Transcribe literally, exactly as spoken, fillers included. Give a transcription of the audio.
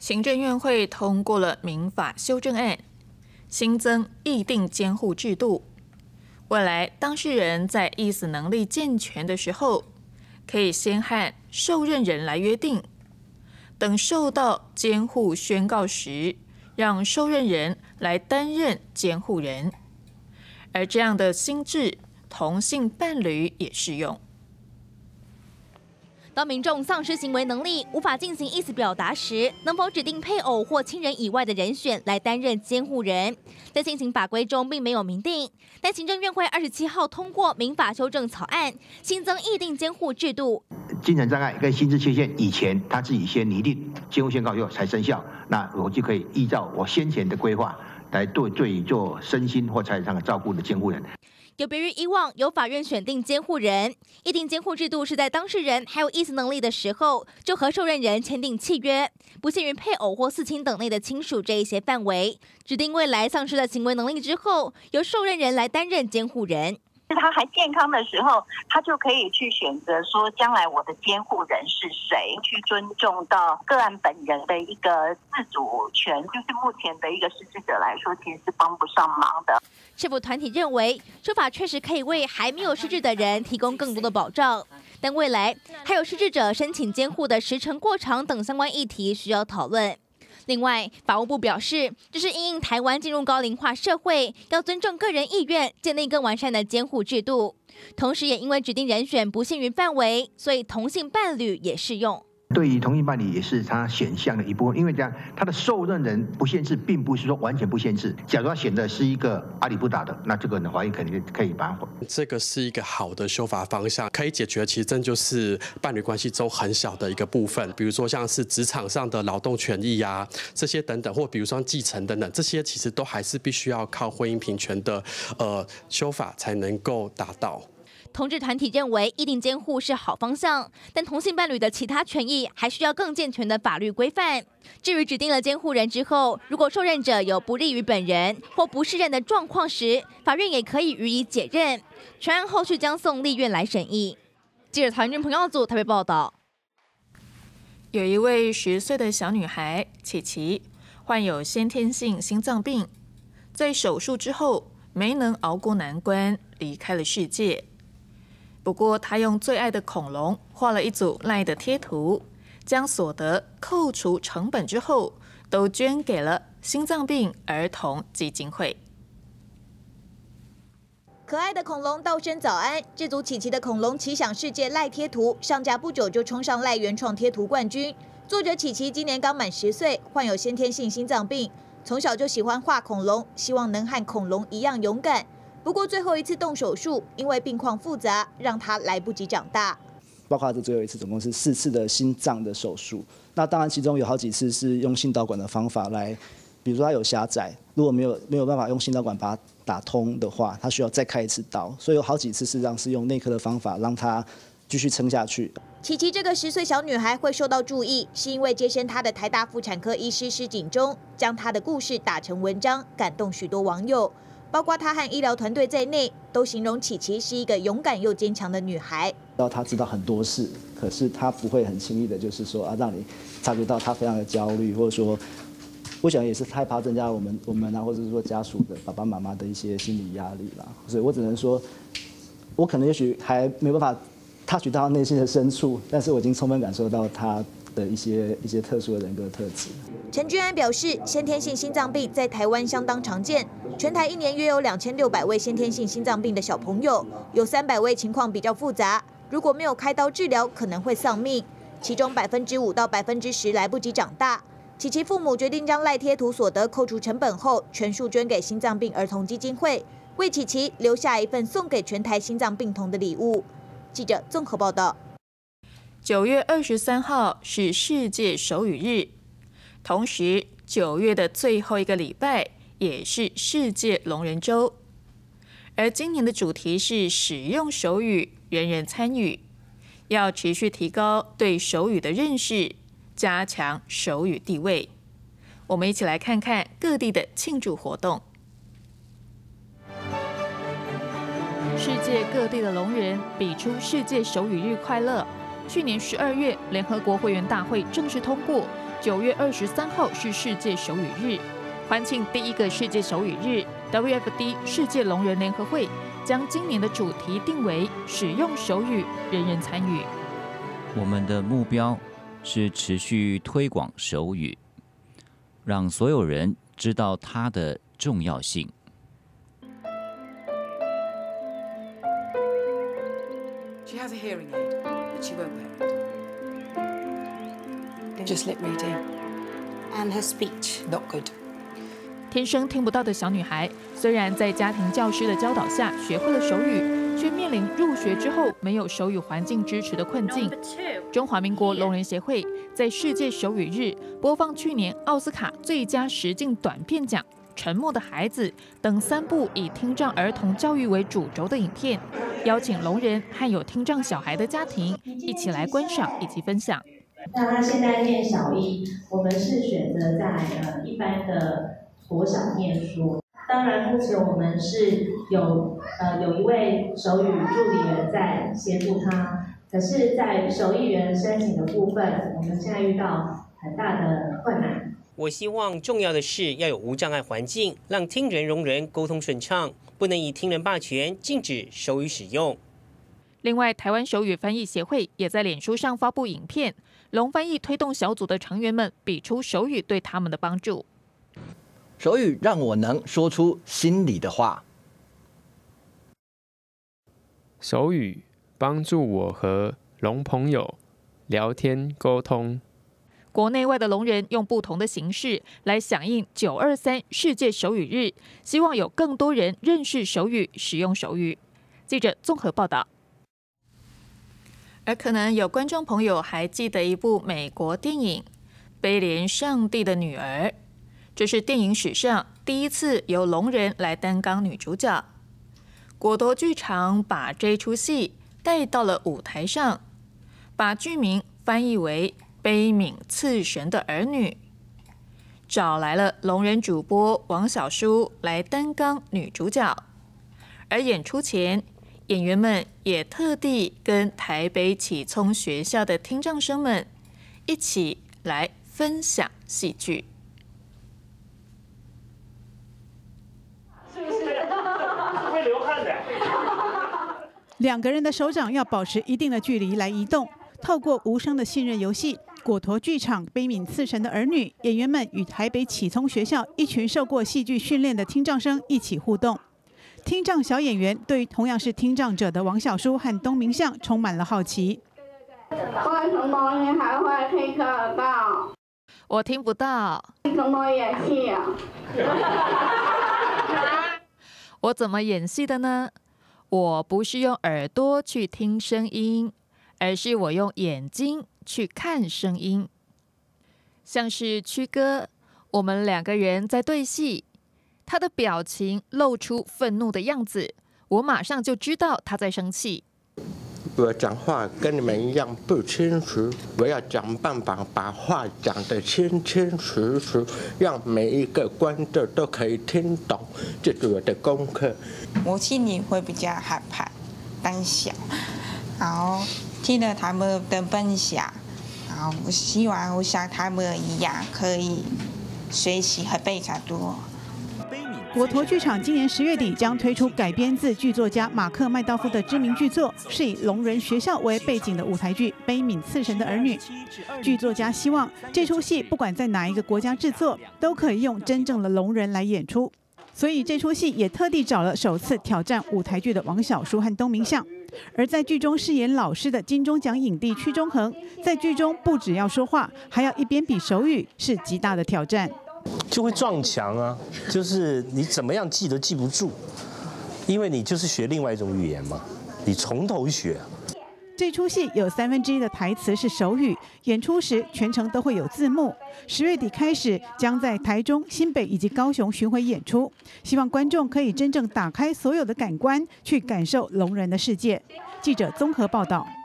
行政院会通过了民法修正案，新增议定监护制度。未来当事人在意思能力健全的时候，可以先和受任人来约定，等受到监护宣告时，让受任人来担任监护人。而这样的新制，同性伴侣也适用。 当民众丧失行为能力，无法进行意思表达时，能否指定配偶或亲人以外的人选来担任监护人？在现行法规中并没有明定，但行政院会二十七号通过民法修正草案，新增议定监护制度。 精神障碍跟心智缺陷以前他自己先拟定监护宣告以后才生效，那我就可以依照我先前的规划来对对于做身心或财产上的照顾的监护人。 有别于以往由法院选定监护人，议定监护制度是在当事人还有意思能力的时候，就和受任人签订契约，不限于配偶或四亲等内的亲属这一些范围，指定未来丧失了行为能力之后，由受任人来担任监护人。 他还健康的时候，他就可以去选择说，将来我的监护人是谁，去尊重到个案本人的一个自主权。就是目前的一个失智者来说，其实是帮不上忙的。 社福团体认为，修法确实可以为还没有失智的人提供更多的保障，但未来还有失智者申请监护的时程过长等相关议题需要讨论。另外，法务部表示，这是因应台湾进入高龄化社会，要尊重个人意愿，建立更完善的监护制度。同时，也因为指定人选不限于范围，所以同性伴侣也适用。 对于同性伴侣也是他选项的一部分，因为这样他的受任人不限制，并不是说完全不限制。假如他选的是一个阿里不达的，那这个呢，法院肯定可以把它。 这个是一个好的修法方向，可以解决其实真就是伴侣关系中很小的一个部分，比如说像是职场上的劳动权益啊这些等等，或比如说继承等等，这些其实都还是必须要靠婚姻平权的呃修法才能够达到。 同志团体认为议定监护是好方向，但同性伴侣的其他权益还需要更健全的法律规范。至于指定了监护人之后，如果受任者有不利于本人或不适任的状况时，法院也可以予以解任。全案后续将送立院来审议。记者曹云君、彭耀祖台北报道。 有一位十岁的小女孩琪琪，患有先天性心脏病，在手术之后没能熬过难关，离开了世界。不过，他用最爱的恐龙画了一组赖的贴图，将所得扣除成本之后，都捐给了心脏病儿童基金会。 可爱的恐龙道声早安！这组琪琪的恐龙奇想世界赖贴图上架不久就冲上赖原创贴图冠军。作者琪琪今年刚满十岁，患有先天性心脏病，从小就喜欢画恐龙，希望能和恐龙一样勇敢。不过最后一次动手术，因为病况复杂，让他来不及长大。 包括这最后一次，总共是四次的心脏的手术。那当然，其中有好几次是用心导管的方法来，比如说他有狭窄，如果没有没有办法用心导管把它打通的话，他需要再开一次刀。所以有好几次事实上是用内科的方法让他继续撑下去。 琪琪这个十岁小女孩会受到注意，是因为接生她的台大妇产科医师施景忠将她的故事打成文章，感动许多网友。包括他和医疗团队在内，都形容琪琪是一个勇敢又坚强的女孩。 到她知道很多事，可是她不会很轻易的，就是说啊，让你察觉到她非常的焦虑，或者说，我想也是害怕增加我们我们啊，或者是说家属的爸爸妈妈的一些心理压力啦。所以我只能说，我可能也许还没办法touch到内心的深处，但是我已经充分感受到她的一些一些特殊的人格特质。 陈君安表示，先天性心脏病在台湾相当常见，全台一年约有两千六百位先天性心脏病的小朋友，有三百位情况比较复杂，如果没有开刀治疗，可能会丧命，其中百分之五到百分之十来不及长大。琪琪父母决定将赖贴图所得扣除成本后，全数捐给心脏病儿童基金会，为琪琪留下一份送给全台心脏病童的礼物。记者综合报道。 九月二十三号是世界手语日，同时九月的最后一个礼拜也是世界聋人周。而今年的主题是使用手语，人人参与，要持续提高对手语的认识，加强手语地位。我们一起来看看各地的庆祝活动。世界各地的聋人比出世界手语日快乐。去年十二月，联合国会员大会正式通过九月二十三号是世界手语日，欢庆第一个世界手语日 ，W F D 世界聋人联合会将今年的主题定为“使用手语，人人参与”。 我们的目标是持续推广手语，让所有人知道它的重要性。 She has a hearing aid, but she won't wear it. Just lip reading. And her speech, not good. 天生听不到的小女孩，虽然在家庭教师的教导下学会了手语，却面临入学之后没有手语环境支持的困境。中华民国聋人协会在世界手语日播放去年奥斯卡最佳实境短片奖《沉默的孩子》等三部以听障儿童教育为主轴的影片，邀请聋人和有听障小孩的家庭一起来观赏以及分享。 那他现在念小一，我们是选择在呃一般的国小念书。当然，目前我们是有呃有一位手语助理员在协助他，可是，在手译员申请的部分，我们现在遇到很大的困难。 我希望重要的是要有无障碍环境，让听人聋人沟通顺畅，不能以听人霸权禁止手语使用。 另外，台湾手语翻译协会也在脸书上发布影片，聋翻译推动小组的成员们比出手语对他们的帮助。 手语让我能说出心里的话。 手语帮助我和聋朋友聊天沟通。 国内外的聋人用不同的形式来响应九二三世界手语日，希望有更多人认识手语、使用手语。记者综合报道。而可能有观众朋友还记得一部美国电影《悲怜上帝的女儿》，这是电影史上第一次由聋人来担纲女主角。果陀剧场把这出戏带到了舞台上，把剧名翻译为《悲悯赐神的儿女》，找来了聋人主播王小叔来担纲女主角。而演出前，演员们也特地跟台北启聪学校的听障生们一起来分享戏剧。 是不是？会流汗的。 两个人的手掌要保持一定的距离来移动，透过无声的信任游戏。果陀剧场《悲悯赐神的儿女》演员们与台北启聪学校一群受过戏剧训练的听障生一起互动。听障小演员对于同样是听障者的王小叔和东明相充满了好奇。 为什么你还会听得到？ 我听不到。 你怎么演戏啊？ 我怎么演戏的呢？我不是用耳朵去听声音，而是我用眼睛去看声音。像是曲哥，我们两个人在对戏。他的表情露出愤怒的样子，我马上就知道他在生气。 我讲话跟你们一样不清楚，我要想办法把话讲得清清楚楚，让每一个观众都可以听懂，这是我的功课。 我心里会比较害怕、胆小，然后听了他们的分享，然后我希望我像他们一样，可以学习和非常多。 果陀剧场今年十月底将推出改编自剧作家马克·麦道夫的知名剧作，是以聋人学校为背景的舞台剧《悲悯赐神的儿女》。剧作家希望这出戏不管在哪一个国家制作，都可以用真正的聋人来演出。所以这出戏也特地找了首次挑战舞台剧的王小叔和东明相。而在剧中饰演老师的金钟奖影帝屈中恒，在剧中不只要说话，还要一边比手语，是极大的挑战。 就会撞墙啊！就是你怎么样记都记不住，因为你就是学另外一种语言嘛，你从头学。 这出戏有三分之一的台词是手语，演出时全程都会有字幕。十月底开始，将在台中、新北以及高雄巡回演出，希望观众可以真正打开所有的感官，去感受聋人的世界。记者综合报道。